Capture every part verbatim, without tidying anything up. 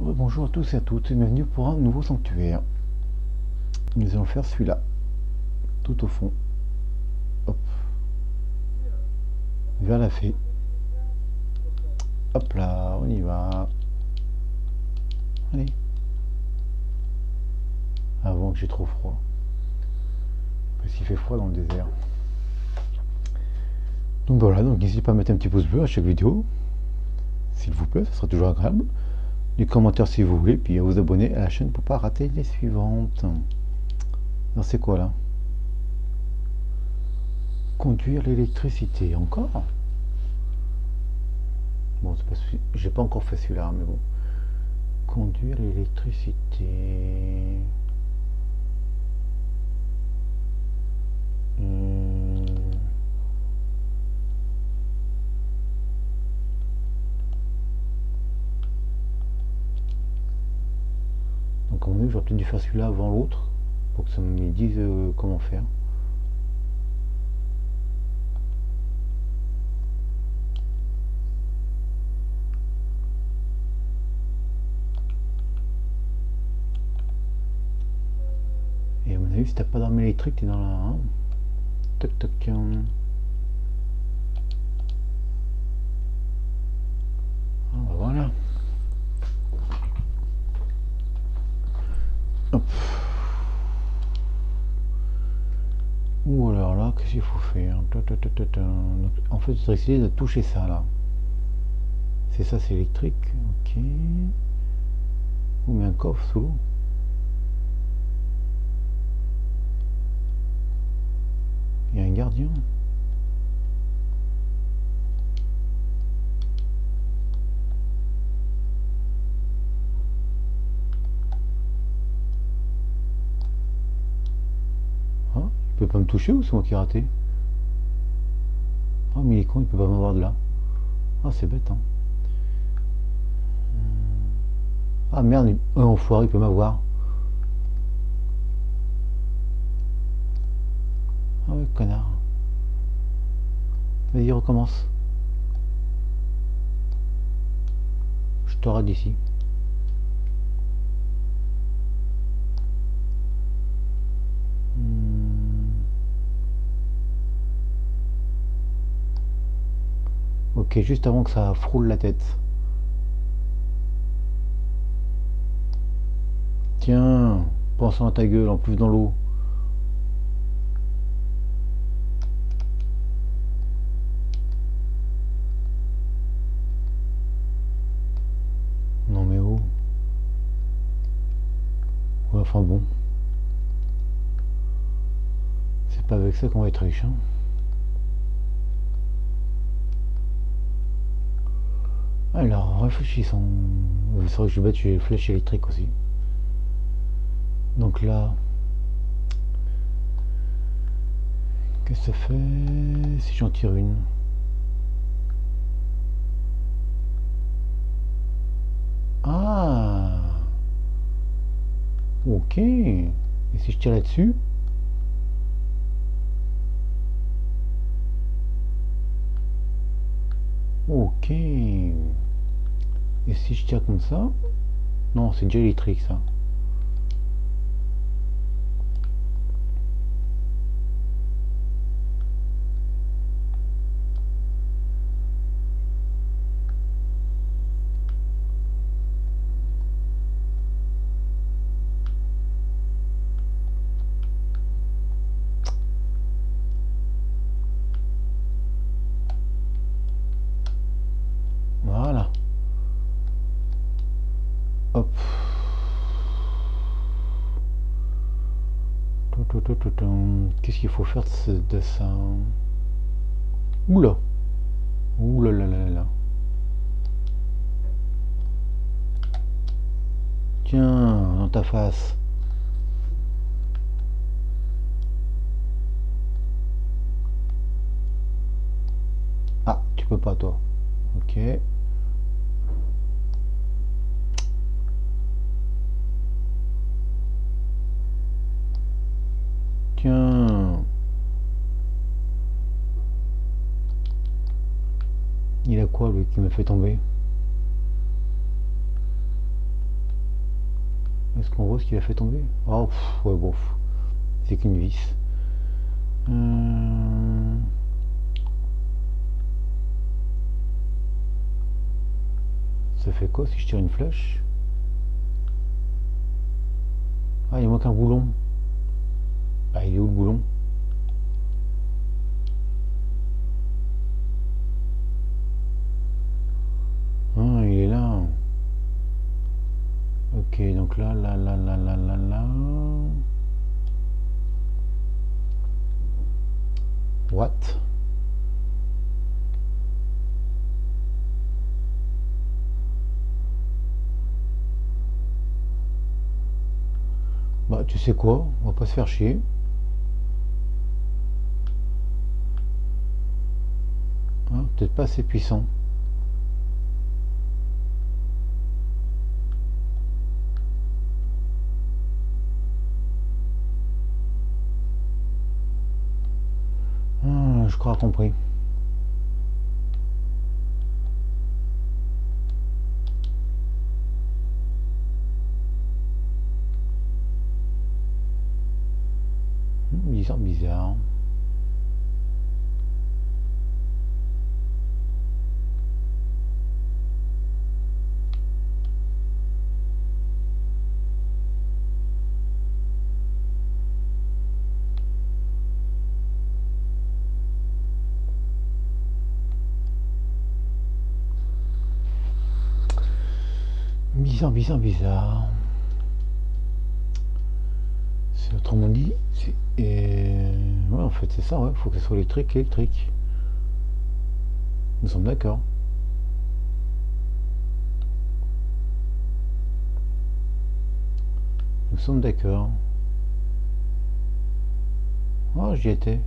Bonjour à tous et à toutes, et bienvenue pour un nouveau sanctuaire. Nous allons faire celui-là, tout au fond. Hop. Vers la fée. Hop là, on y va. Allez. Avant que j'ai trop froid. Parce qu'il fait froid dans le désert. Donc voilà, donc n'hésitez pas à mettre un petit pouce bleu à chaque vidéo. S'il vous plaît, ça sera toujours agréable. Des commentaires si vous voulez, puis à vous abonner à la chaîne pour pas rater les suivantes. Alors c'est quoi là? Conduire l'électricité, encore? Bon, c'est pas j'ai pas encore fait celui-là, mais bon. Conduire l'électricité. Hum. Donc à mon avis, j'aurais peut-être dû faire celui-là avant l'autre pour que ça me dise euh, comment faire. Et à mon avis, si t'as pas d'arme électrique, t'es dans la... Hein. Toc toc. Hein. Ah, bah voilà. Hop. Ou alors là, qu'est-ce qu'il faut faire? Donc, en fait, c'est essayer de toucher ça là. C'est ça, c'est électrique. Ok. On met un coffre sous l'eau. Il y a un gardien. Ah, il peut pas me toucher ou c'est moi qui ai raté? Ah, mais il est con, il peut pas m'avoir de là. Ah, c'est bête, hein. Ah merde, un enfoiré, il peut m'avoir. Ah ouais, connard. Vas-y, recommence. Je te rate d'ici. Hmm. Ok, juste avant que ça frôle la tête. Tiens, pensant à ta gueule, en plus dans l'eau. Non mais oh. Ouais, enfin bon. C'est pas avec ça qu'on va être riche, hein. Alors, réfléchissons. C'est vrai que je suis bête, j'ai les flèches électriques aussi. Donc là... Qu'est-ce que ça fait si j'en tire une? Ah, ok. Et si je tire là-dessus? Ok. Et si je tire comme ça? Non, c'est déjà électrique ça. Voilà. Hop. Qu'est-ce qu'il faut faire de ça? Oula. Oula là là là. Tiens, dans ta face. Ah, tu peux pas toi. Ok. Tiens. Il a quoi lui qui me fait tomber? Est-ce qu'on voit ce qu'il a fait tomber? Oh, pff, ouais, bon, c'est qu'une vis. Euh... Ça fait quoi si je tire une flèche? Ah, il manque un boulon. Bah, il est où le boulon? Ah, il est là. Ok, donc là, là, là, là, là, là, là. What? Bah, tu sais quoi? On va pas se faire chier. Hein, peut-être pas assez puissant. Ah, je crois compris. Bizarre, bizarre. Bizarre, bizarre, bizarre. C'est autrement dit. Et... Ouais, en fait, c'est ça, ouais. Faut que ce soit électrique, électrique. Nous sommes d'accord. Nous sommes d'accord. Oh, j'y étais.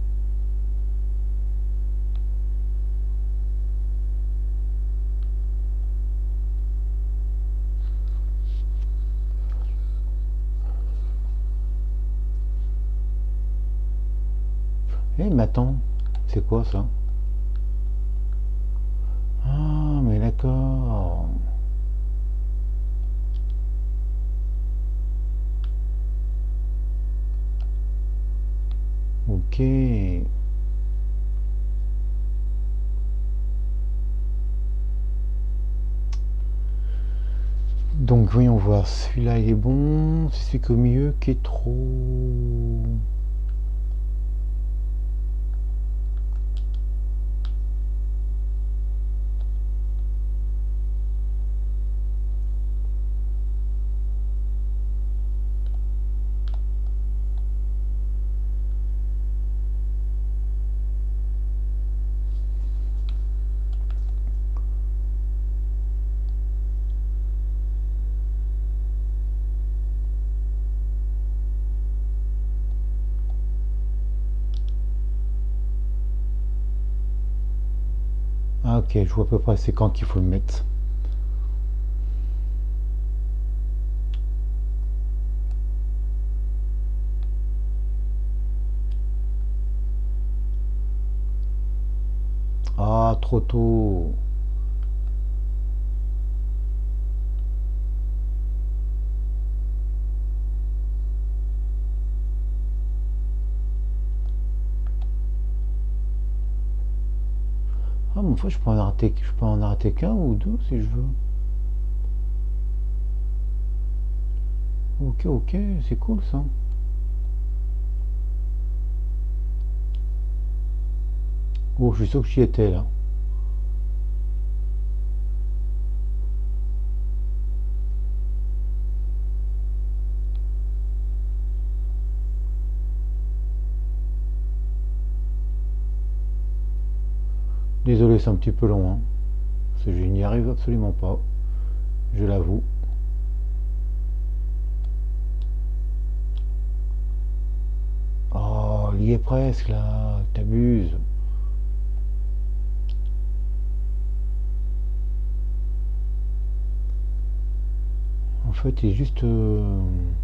Eh, mais attends. C'est quoi ça? Ah, mais d'accord. Ok. Donc, voyons voir. Celui-là, il est bon. C'est celui qui est au milieu qui est trop... Ah, ok, je vois à peu près c'est quand qu'il faut le mettre. Ah, trop tôt. Ah, mais en fait, je peux en arrêter, je peux en arrêter qu'un ou deux si je veux. Ok, ok, c'est cool ça. Oh, je suis sûr que j'y étais là. Désolé, c'est un petit peu long, hein. Parce que je n'y arrive absolument pas. Je l'avoue. Oh, il y est presque là. T'abuses. En fait, il est juste... euh,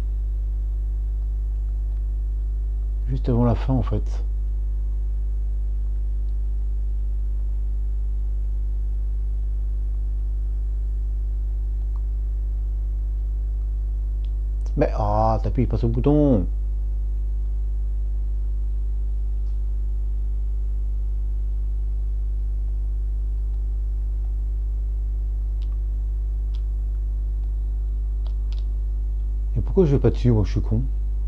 juste avant la fin, en fait. Mais ah, t'appuies pas sur le bouton. Et pourquoi je vais pas dessus? Moi, je suis con.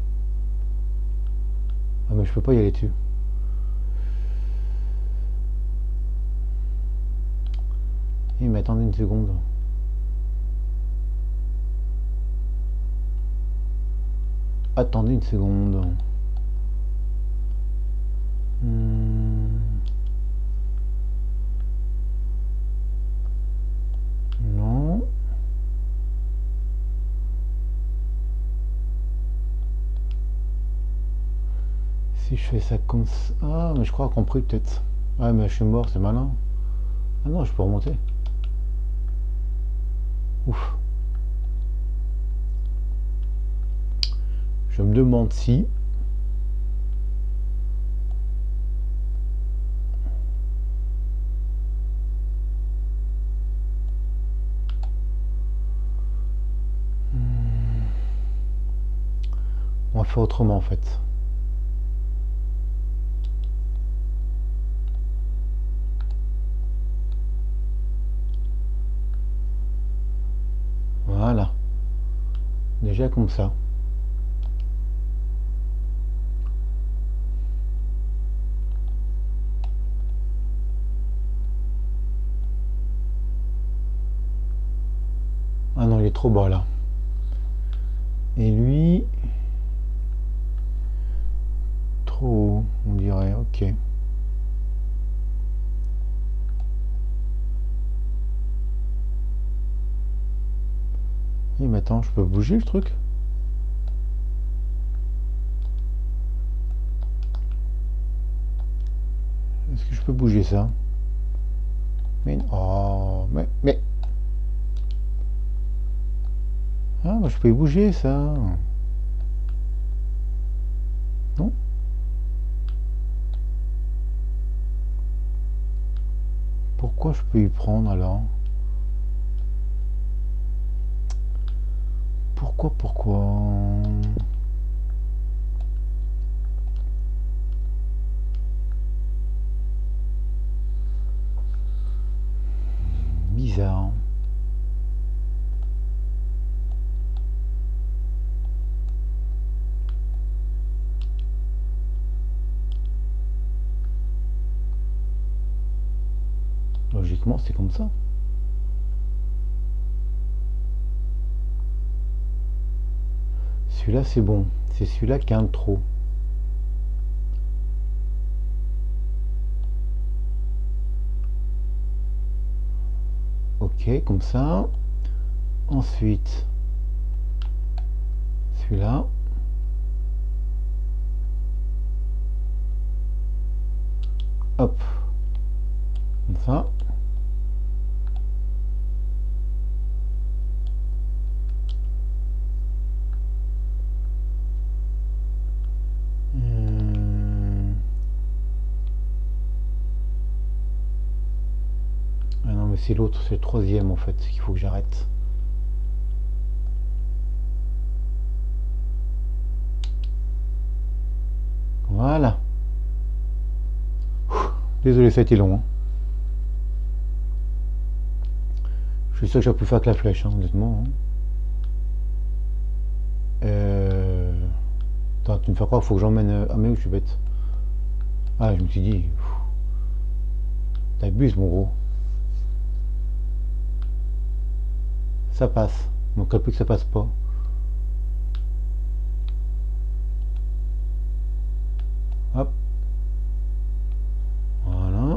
Ah, mais je peux pas y aller dessus. Eh, mais attendez une seconde. Attendez une seconde. Hmm. Non. Si je fais ça comme ça... Ah, mais je crois compris peut-être. Ah, mais je suis mort, c'est malin. Ah non, je peux remonter. Ouf. Je me demande si... On va faire autrement en fait. Voilà. Déjà comme ça. Ah non, il est trop bas là. Et lui... Trop haut, on dirait. Ok. Et maintenant, je peux bouger le truc? Est-ce que je peux bouger ça? Mais... Oh, mais... mais... Ah, bah, je peux y bouger ça. Non? Pourquoi je peux y prendre alors? Pourquoi, pourquoi? Bizarre. Logiquement, c'est comme ça. Celui-là, c'est bon. C'est celui-là qui a un trop. Ok, comme ça. Ensuite, celui-là. Hop. Comme ça. Hum. Ah non, mais c'est l'autre, c'est le troisième en fait qu'il faut que j'arrête. Voilà. Désolé, ça a été long. Hein. Je suis sûr que j'ai pu faire que la flèche, hein, honnêtement. Hein. Euh... Attends, tu me fais croire qu'il faut que j'emmène... Ah mais où je suis bête. Ah, je me suis dit... T'abuses, mon gros. Ça passe. Donc, plus que ça passe pas. Hop. Voilà.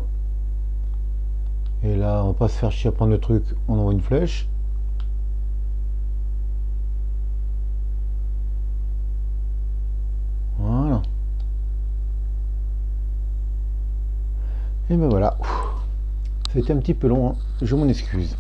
Et là, on va pas se faire chier à prendre le truc. On envoie une flèche. Voilà. Et ben voilà. C'était un petit peu long. Hein. Je m'en excuse.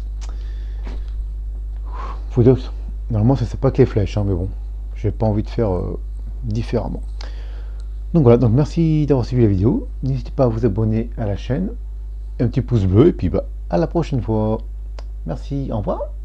Faut dire que normalement, ça c'est pas que les flèches. Hein, mais bon. J'ai pas envie de faire euh, différemment. Donc voilà, donc merci d'avoir suivi la vidéo. N'hésitez pas à vous abonner à la chaîne, un petit pouce bleu et puis bah à la prochaine fois. Merci, au revoir.